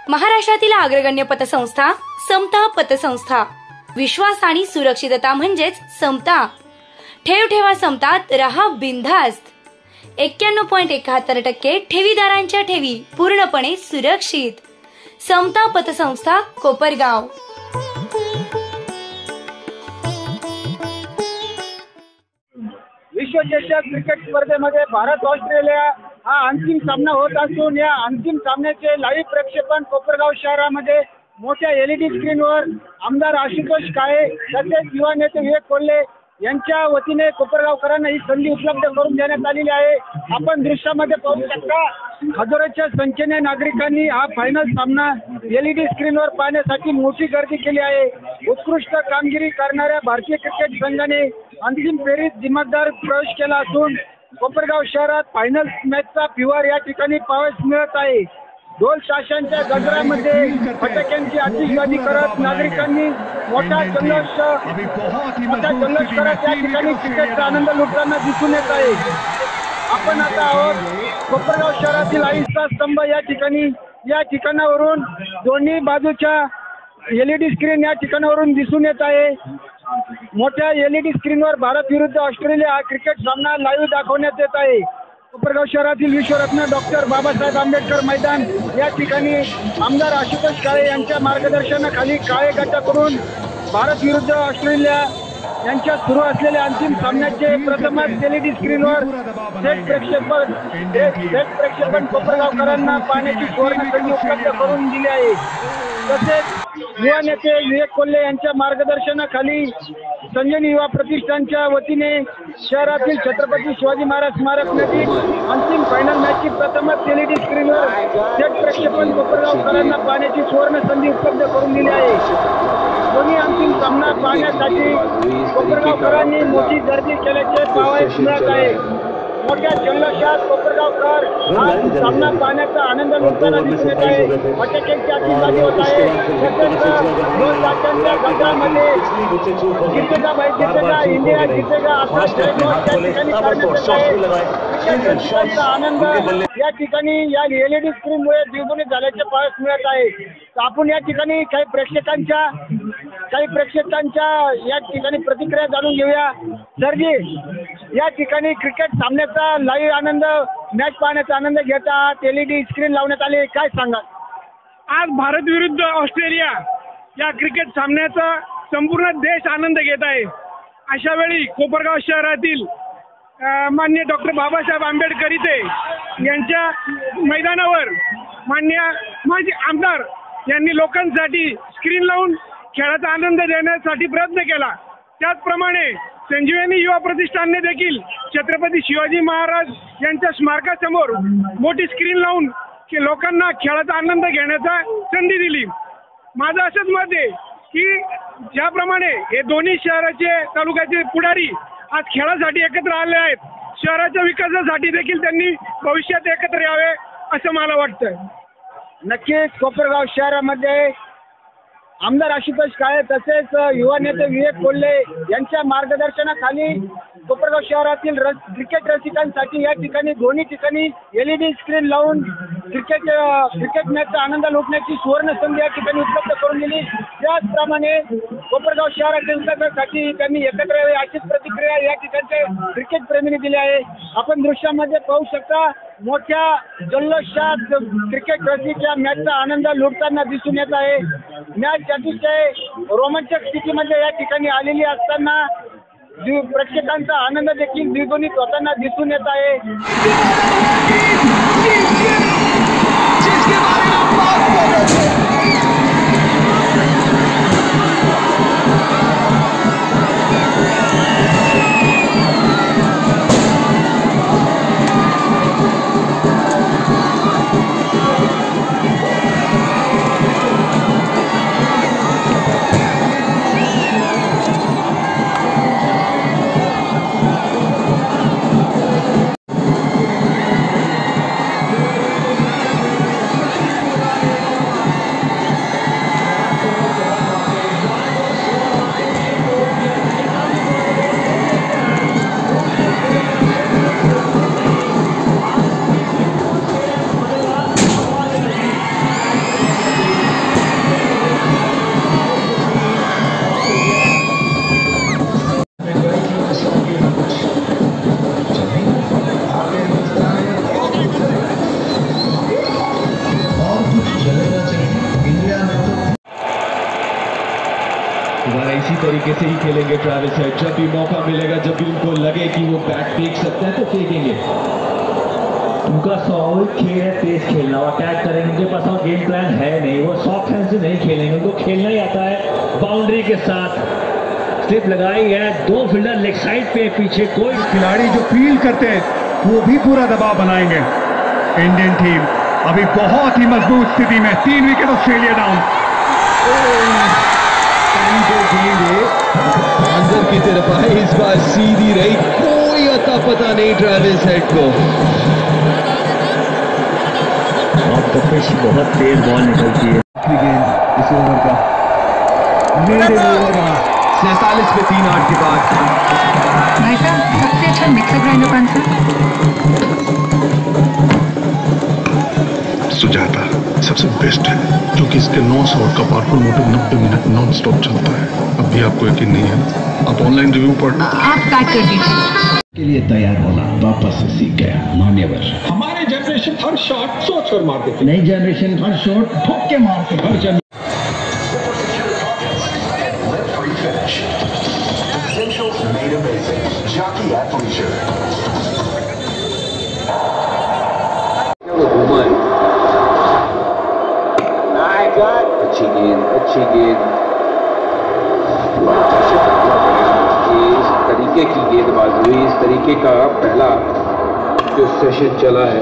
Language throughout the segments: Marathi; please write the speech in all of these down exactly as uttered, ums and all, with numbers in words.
महाराष्ट्रातील अग्रगण्य पतसंस्था समता पतसंस्था. विश्वास आणि सुरक्षितता म्हणजेच समता. ठेव ठेवा समतात, रहा बिनधास्त. एक्क्याण्णव पॉइंट एकाहत्तर टक्के ठेवीदारांच्या ठेवी पूर्णपणे सुरक्षित. समता पतसंस्था, कोपरगाव. विश्वचषक क्रिकेट स्पर्धेमध्ये भारत ऑस्ट्रेलिया हा अंतिम सामना होत असून या अंतिम सामन्याचे लाईव्ह प्रक्षेपण कोपरगाव शहरामध्ये मोठ्या एलईडी स्क्रीनवर आमदार आशुतोष काळे तसेच युवा नेते विवेक कोल्हे यांच्या वतीने कोपरगावकरांना ही संधी उपलब्ध करून देण्यात आलेली आहे. आपण दृश्यामध्ये पाहू शकता हजारोच्या संख्येने नागरिकांनी हा फायनल सामना एलईडी स्क्रीनवर पाहण्यासाठी मोठी गर्दी केली आहे. उत्कृष्ट कामगिरी करणाऱ्या भारतीय क्रिकेट संघाने अंतिम फेरीत दिमागदार प्रवेश केला असून कोपरगाव शहरात फायनल मॅचचा फिवर या ठिकाणी पाहावयास मिळत आहे. ढोल ताशांच्या गजरामध्ये फटाक्यांची आतिषबाजी करत नागरिकांनी मोठा जल्लोष मोठा जल्लोष करत या ठिकाणी क्रिकेटचा आनंद लुटताना दिसून येत आहे. आपण आता आहोत कोपरगाव शहरातील अहिंसा स्तंभ या ठिकाणी. या ठिकाणावरून दोन्ही बाजूच्या एलईडी स्क्रीन या ठिकाणावरून दिसून येत आहे. मोठ्या एलईडी स्क्रीनवर भारत विरुद्ध ऑस्ट्रेलिया हा क्रिकेट सामना लाईव्ह दाखवण्यात येत आहे. कोपरगाव शहरातील विश्वरत्न डॉक्टर बाबासाहेब आंबेडकर मैदान या ठिकाणी आमदार आशुतोष काळे यांच्या मार्गदर्शनाखाली काळे गटाकडून भारत विरुद्ध ऑस्ट्रेलिया यांच्यात सुरू असलेल्या अंतिम सामन्याचे प्रथमच एलईडी स्क्रीनवर थेट प्रक्षेपण थेट प्रक्षेपण कोपरगावकरांना पाहण्याची सुवर्ण संधी उपलब्ध करून दिली आहे. तसेच युवा नेते विवेक कोल्हे यांच्या मार्गदर्शनाखाली संजनी युवा प्रतिष्ठानच्या वतीने शहरातील छत्रपती शिवाजी महाराज स्मारक नजीक अंतिम फायनल मॅचची प्रथमच एलईडी स्क्रीनवर थेट प्रक्षेपण कोपरगावकरांना पाहण्याची सुवर्ण संधी उपलब्ध करून दिली आहे. दोन्ही अंतिम सामना पाहण्यासाठी कोपरगावकरांनी मोठी गर्दी केल्याचे पाहावयास मिळत आहे. मोठ्या जल्लोषात कोपरगावकर हा सामना पाहण्याचा आनंद लुटताना दिसून येत आहे. फटाक्यांची आतिषबाजी होत आहे. तसेच दोन तासांच्या गजरामध्ये जितेगा भाई जितेगा, इंडिया जितेगा असा जयघोष या ठिकाणी करण्यात येत आहे. क्रिकेटचा आनंद या ठिकाणी या एलईडी स्क्रीनमुळे द्विगुणित झाल्याचे पाहायला मिळत आहे. आपण या ठिकाणी काही प्रेक्षकांच्या काही प्रेक्षकांच्या या ठिकाणी प्रतिक्रिया जाणून घेऊया. सरजी, या ठिकाणी क्रिकेट सामन्याचा लाईव्ह आनंद मॅच पाहण्याचा आनंद घेतात, एलईडी स्क्रीन लावण्यात आले, काय सांगा? आज भारत विरुद्ध ऑस्ट्रेलिया या क्रिकेट सामन्याचा संपूर्ण देश आनंद घेत आहे. अशा वेळी कोपरगाव शहरातील माननीय डॉक्टर बाबासाहेब आंबेडकर इथे यांच्या मैदानावर माननीय माजी आमदार यांनी लोकांसाठी स्क्रीन लावून खेळाचा आनंद देण्यासाठी प्रयत्न केला. त्याचप्रमाणे संजीवनी युवा प्रतिष्ठानने देखील छत्रपती शिवाजी महाराज यांच्या स्मारकासमोर मोठी स्क्रीन लावून लोकांना खेळाचा आनंद घेण्याचा संधी दिली. माझं असंच मत आहे की ज्याप्रमाणे हे दोन्ही शहराचे तालुक्याचे पुढारी आज खेळासाठी एकत्र आले आहेत, शहराच्या विकासासाठी देखील त्यांनी भविष्यात एकत्र यावे असं मला वाटतं. नक्कीच कोपरगाव शहरामध्ये आमदार आशुतोष काळे तसेच युवा नेते विवेक कोल्हे यांच्या मार्गदर्शनाखाली कोपरगाव शहरातील रस क्रिकेट रसिकांसाठी या ठिकाणी दोन्ही ठिकाणी एलईडी स्क्रीन लावून क्रिकेट क्रिकेट मॅचचा आनंद लुटण्याची सुवर्ण संधी या ठिकाणी उपलब्ध करून दिली. त्याचप्रमाणे कोपरगाव शहरातील विकासासाठी त्यांनी एकत्र यावे अशीच प्रतिक्रिया या ठिकाणचे क्रिकेट प्रेमींनी दिली आहे. आपण दृश्यामध्ये पाहू शकता मोठ्या जल्लोषात क्रिकेट रसिक या मॅचचा आनंद लुटताना दिसून येत आहे. मॅच अतिशय रोमांचक स्थितीमध्ये या ठिकाणी आलेली असताना प्रेक्षकांचा आनंद देखील द्विगुणित होताना दिसून येत आहे. इसी तरीके से ही खेलेंगे ट्रेविस हेड। जब भी मौका मिलेगा, जब भी उनको लगे कि वो बैट फेंक सकते हैं तो फेंकेंगे। उनका स्वाभाविक खेल है तेज खेलना, वो अटैक करेंगे, उनके पास वो गेम प्लान है नहीं, वो सॉफ्ट हैंड से नहीं खेलेंगे, उनको खेलना ही आता है बाउंड्री के साथ। स्लिप लगाई है, दो फील्डर लेग साइड पे, पीछे कोई खिलाड़ी जो फील्ड करते हैं वो भी पूरा दबाव बनाएंगे। इंडियन टीम अभी बहुत ही मजबूत स्थिति में, तीन विकेट ऑस्ट्रेलिया डाउन। अंदर की तरफ आए, इस बार सीधी रही, कोई अता पता नहीं ट्रेविस हेड को। ऑफ द पिच बहुत तेज बॉल निकलती है। गेंद इस ओवर का मेरे ओवर का सैतालीस पे तीन आठ के बाद। भाई साहब सबसे अच्छा मिक्सर ग्राइंडर कौन सा? सुजाता सबसे बेस्ट है क्योंकि इसके नौ सौ का पावरफुल मोटर नब्बे मिनट नॉन स्टॉप चलता है। अब भी आपको यकीन नहीं है ना? आप ऑनलाइन रिव्यू पढ़ना। आप पैक कर दीजिए। के लिए तैयार होना वापस से सीख गया। मान्यवर हमारे जनरेशन हर शॉट सोच कर मारते थे, नई जनरेशन हर शॉट ठोक के मारते। हर जन अच्छी गेंद, अच्छी गेंद, इस तरीके की गेंदबाजी हुई, इस तरीके का पहला जो सेशन चला है।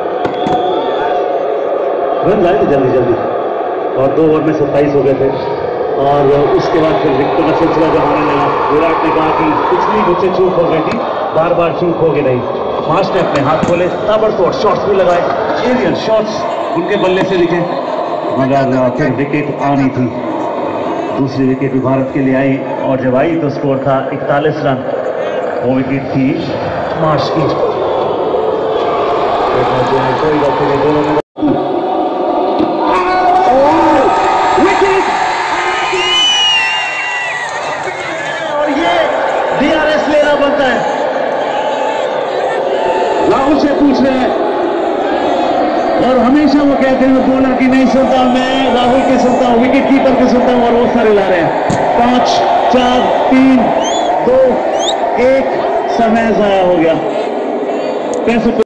रन आए थे जल्दी जल्दी और दो ओवर में सत्ताईस हो गए थे और उसके बाद फिर विकेटों का सिलसिला जब होने लगा, विराट ने कहा कि पिछली बच्चे चूक हो गई थी, बार बार चूक होगी नहीं। मार्श ने अपने हाथ खोले, ताबड़तोड़ शॉट्स भी लगाए, एरियल शॉट्स उनके बल्ले से दिखे, मगर फिर विकेट आनी थी। दूसरी विकेट भी भारत के लिए आई और जब आई तो स्कोर था इकतालीस रन। वो विकेट थी मार्श की। कोई बात नहीं, दोनों में और ये डीआरएस लेना बनता है। राहुल से पूछ रहे हैं और हमेशा वो कहते हैं बोला कि नहीं सुनता, मैं राहुल के सुनता हूँ, विकेट कीपर के सुनता हूँ और वो सारे ला रहे हैं। पांच चार तीन दो एक, समय जाया हो गया। कैसे